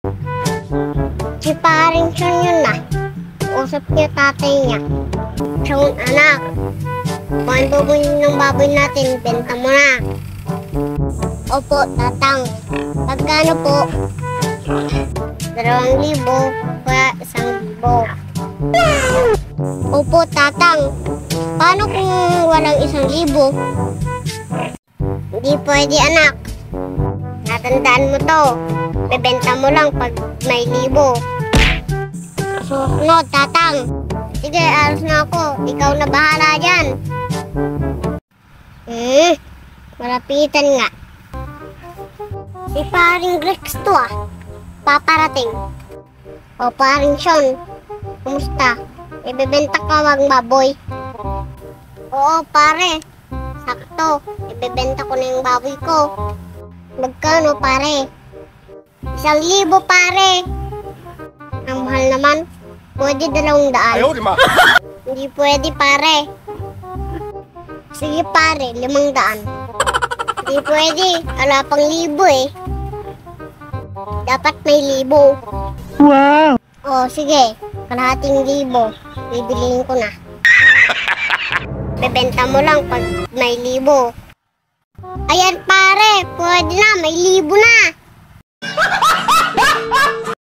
Si paring Sean yun na. Usap niya tatay niya. Sean, anak. Kuhain po mo ng baboy natin. Benta mo na. Opo, tatang. Pagkano po? 2,000. Kaya 1,000. Opo, tatang. Paano kung walang 1,000? Hindi pwede, anak. Natandaan mo to. Bebenta mo lang pag may 1,000. Susunod, tatang. Sige, alas na ako. Ikaw na bahala dyan. Malapitan nga. Si paring Rex to paparating. O paring Sean, kumusta? Ibebenta ka wag baboy? Oo pare, sakto. Ibebenta ko na yung baboy ko. Magkano pare? 1,000 pare. Ang mahal naman. Pwede 200. Ayaw, di ma. Hindi pwede pare. Sige pare, 500. Hindi pwede. Wala pang 1,000 eh. Dapat may 1,000. Wow! O sige, kalahating 1,000. Bibiliin ko na. Bebenta mo lang pag may 1,000. Ayan pare, pwede na, may 1,000 na.